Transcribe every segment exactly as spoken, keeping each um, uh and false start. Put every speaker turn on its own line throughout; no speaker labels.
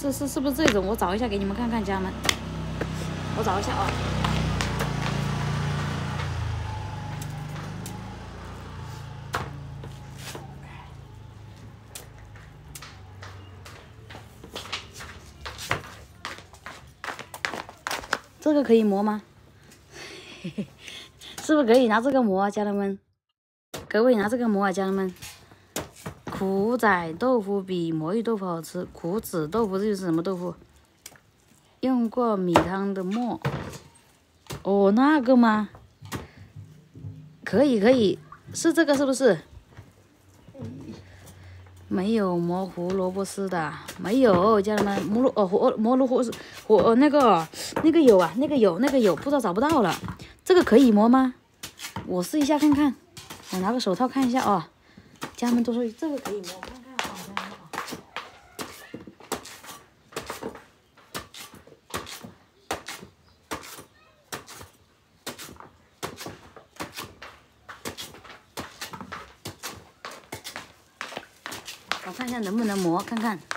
这是是不是这种？我找一下给你们看看，家人们。我找一下啊。这个可以磨吗？嘿嘿，是不是可以拿这个磨啊，家人们？各位拿这个磨啊，家人们。苦仔豆腐比魔芋豆腐好吃。苦子豆腐这就是什么豆腐？用过米汤的沫。哦，那个吗？可以可以，是这个是不是？没有磨胡萝卜丝的，没有，家人们，磨萝哦胡磨萝卜是胡哦那个那个有啊，那个有那个有，不知道找不到了。这个可以磨吗？我试一下看看，我拿个手套看一下哦。家人们都说这个可以磨，我看看啊，家人们啊。我看一下能不能磨，看看。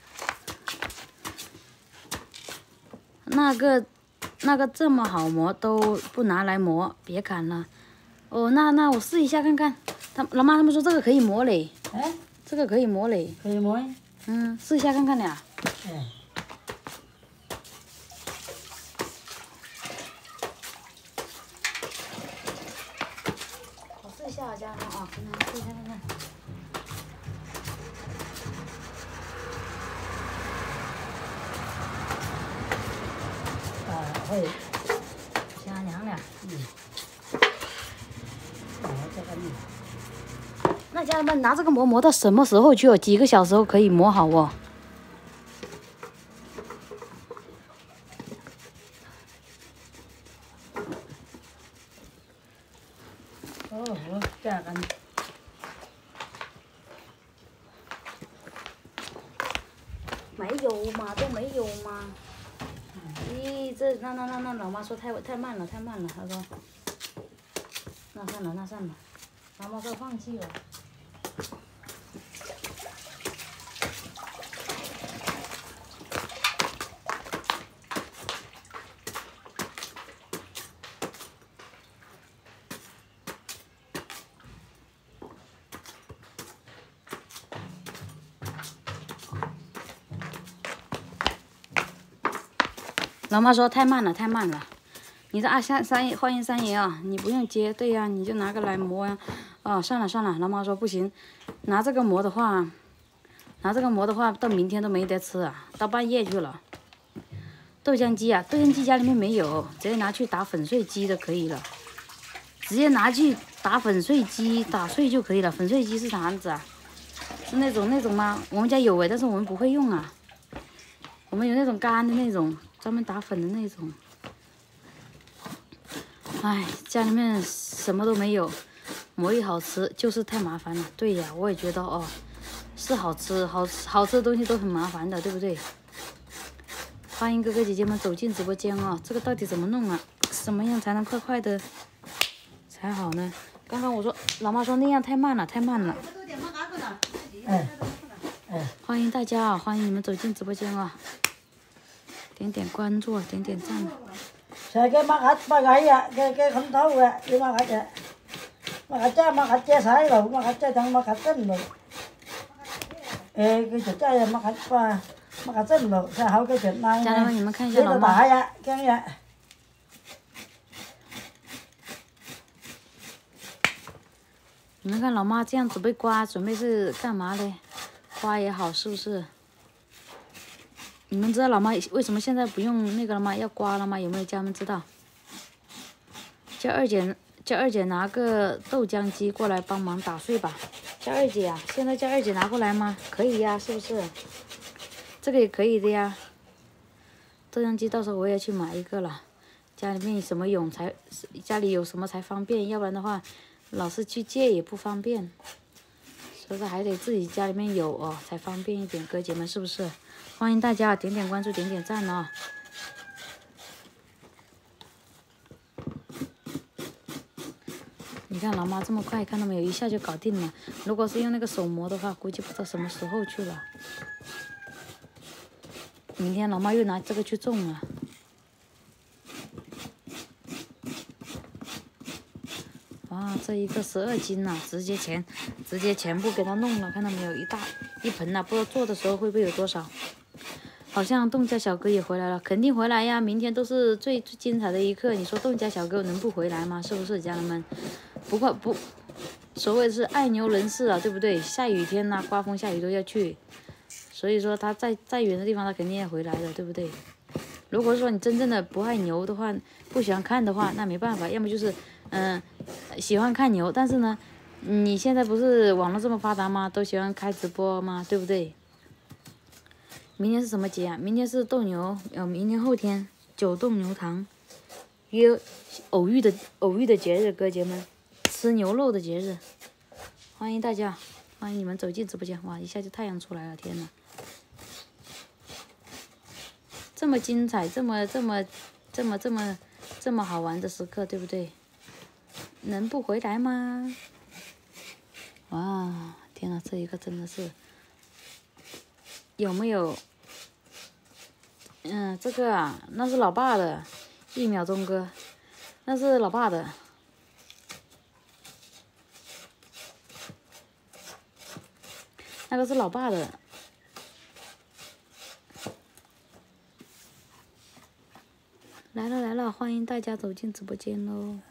那个那个这么好磨都不拿来磨，别砍了。哦，那那我试一下看看。他老妈他们说这个可以磨嘞，
哎，
这个可以磨嘞，
可以磨。
嗯，试一下看看俩。
哎。
我试一下啊，家人们啊，跟他们试一下看看。
啊，会。
加凉俩。
嗯。哦，这个呢。
那家人们拿这个磨磨到什么时候去哦？几个小时后可以磨好哦？
哦，我这个呢。
没有嘛，都没有嘛。咦，这那那那那老妈说太太慢了，太慢了。她说，那算了，那算了。老妈说放弃了。老妈说太慢了，太慢了。你这啊三三爷，欢迎三爷啊！你不用接，对呀、啊，你就拿个来磨呀、啊。哦，算了算了，老妈说不行，拿这个磨的话，拿这个磨的话，到明天都没得吃啊，到半夜去了。豆浆机啊，豆浆机家里面没有，直接拿去打粉碎机就可以了。直接拿去打粉碎机打碎就可以了。粉碎机是啥样子啊？是那种那种吗？我们家有哎，但是我们不会用啊。我们有那种干的那种。专门打粉的那种，哎，家里面什么都没有，魔芋好吃，就是太麻烦了。对呀，我也觉得哦，是好吃，好好吃的东西都很麻烦的，对不对？欢迎哥哥姐姐们走进直播间哦，这个到底怎么弄啊？什么样才能快快的才好呢？刚刚我说老妈说那样太慢了，太慢了。
哎，哎，
欢迎大家啊，欢迎你们走进直播间啊！点点关注，点點讚。
成個麥盒麥矮啊，嘅嘅冚頭嘅，要麥盒嘅，麥盒真係麥盒借晒路，麥盒真係等麥盒真路。誒，佢就真係麥盒吧，麥盒真路，係好嘅就拉。
家人們，你們看一下老媽。
呢度大呀，驚呀！
你們看老媽這樣準備刮，準備是幹嘛嘞？刮也好，是不是？你們知道老媽為什麼現在不用那個了嗎？要刮了嗎？有沒有家人們知道？叫二姐，叫二姐拿個豆漿機過來幫忙打碎吧。叫二姐啊，現在叫二姐拿過來嗎？可以呀，是不是？這個也可以的呀。豆漿機到時候我也去買一個了。家裡面什麼有才，家裡有什麼才方便，要不然的話，老是去借也不方便。所以說還得自己家裡面有哦，才方便一點，哥姐們是不是？歡迎大家點點關注，點點讚哦。你看老媽這麼快，看到沒有，一下就搞定了。如果是用那個手磨的話，估計不知道什麼時候去了。 明天老妈又拿这个去种了。哇，这一个十二斤呐、啊，直接全直接全部给它弄了，看到没有？一大一盆呐、啊，不知道做的时候会不会有多少。好像冻家小哥也回来了，肯定回来呀！明天都是最最精彩的一刻，你说冻家小哥能不回来吗？是不是，家人们？不过不，所谓是爱牛人士啊，对不对？下雨天呐、啊，刮风下雨都要去，所以说他在再远的地方，他肯定要回来的，对不对？如果说你真正的不爱牛的话，不喜欢看的话，那没办法，要么就是嗯、呃、喜欢看牛，但是呢，你现在不是网络这么发达吗？都喜欢开直播吗？对不对？明天是什么节啊？明天是斗牛，呃，明天后天九斗牛堂，约偶遇的偶遇的节日，哥姐们，吃牛肉的节日，欢迎大家，欢迎你们走进直播间。哇，一下就太阳出来了，天呐！这么精彩，这么这么这么这么这么好玩的时刻，对不对？能不回来吗？哇，天呐，这一个真的是有没有？嗯，这个啊，那是老爸的，一秒钟哥，那是老爸的。那个是老爸的。来了来了，欢迎大家走进直播间喽！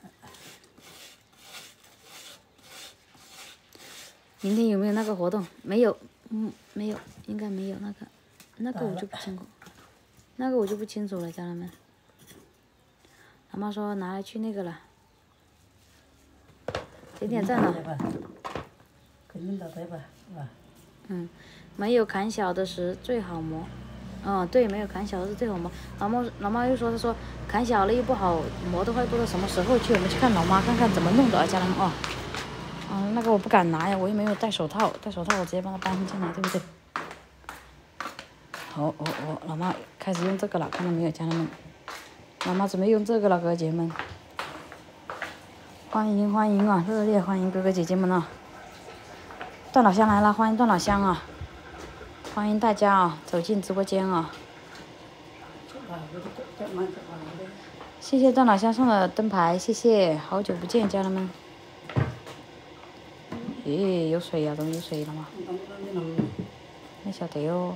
明天有没有那个活动？没有，嗯，没有，应该没有那个，那个我就不清楚，那个我就不清楚了，家人们。老妈说拿来去那个了，点点赞了。
肯定的对吧？
嗯，没有砍小的时最好磨。嗯，对，没有砍小的是最好磨。老妈老妈又说，她说砍小了又不好磨的话，不知道什么时候去。我们去看老妈看看怎么弄的啊，家人们哦。嗯，那个我不敢拿呀，我又没有戴手套，戴手套我直接帮它搬进来，对不对？哦哦哦，老妈开始用这个了，看到没有，家人们？老妈准备用这个了，哥哥姐们。欢迎欢迎啊，热烈欢迎哥哥姐姐们啊！段老乡来了，欢迎段老乡啊！欢迎大家啊，走进直播间啊！谢谢段老乡送的灯牌，谢谢，好久不见，家人们。咦，有水呀、啊，都有水了吗？那晓得哦。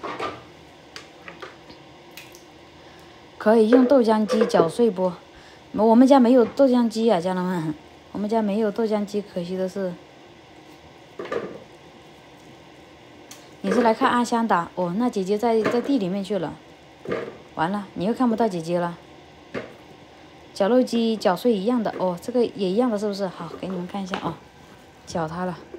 可以用豆浆机搅碎不？我们家没有豆浆机啊，家人们，我们家没有豆浆机，可惜的是。你是来看阿香的哦？那姐姐在在地里面去了，完了，你又看不到姐姐了。绞肉机搅碎一样的哦，这个也一样的，是不是？好，给你们看一下哦，搅它了。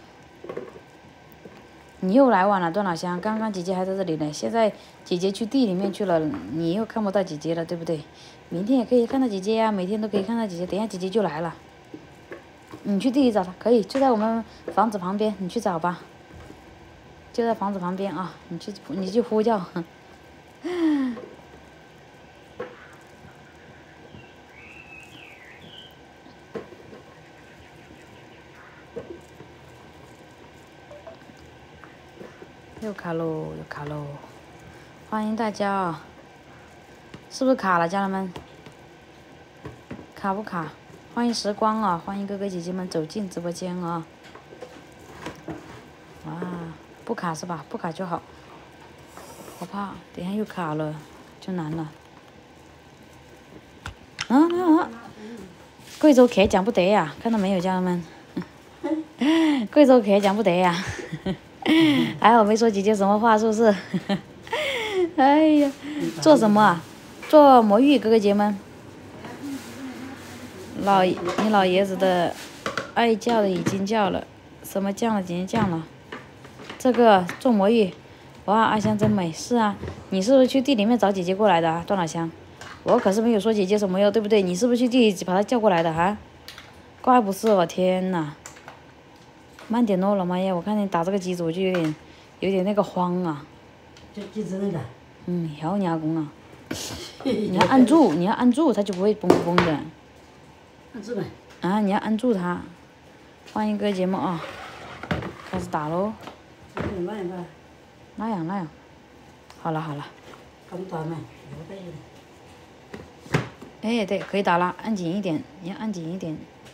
你又来晚了，段老乡，刚刚姐姐还在这里呢，现在姐姐去地里面去了，你又看不到姐姐了，对不对？明天也可以看到姐姐呀、啊，每天都可以看到姐姐，等一下姐姐就来了。你去地里找她，可以，就在我们房子旁边，你去找吧。就在房子旁边啊，你去你去呼叫。又卡喽，又卡喽！欢迎大家啊！是不是卡了，家人们？卡不卡？欢迎时光啊！欢迎哥哥姐姐们走进直播间啊！哇，不卡是吧？不卡就好。我怕等一下又卡了，就难了。嗯嗯嗯，贵州客讲不得呀，看到没有，家人们？贵州客讲不得呀。还好没说姐姐什么话，是不是？哎呀，做什么啊？做魔芋，哥哥姐们。老你老爷子的爱叫的已经叫了，什么酱了，已经酱了。这个做魔芋，哇，阿香真美。是啊，你是不是去地里面找姐姐过来的啊，段老乡？我可是没有说姐姐什么哟，对不对？你是不是去地里把她叫过来的哈？怪不是我，天哪！慢点哦，老妈呀，我看你打这个机子，我就有点有点那个慌啊。
这机子那个。
嗯，好牙工啊！你要按住，你要按住，它就不会嘣嘣的。
按住呗。
啊，你要按住它。欢迎各位节目啊，开始打喽。
那样那样。
那样那样。好了好了，
咁大咩？有得。
哎，对，可以打了，按紧一点，你要按紧一点。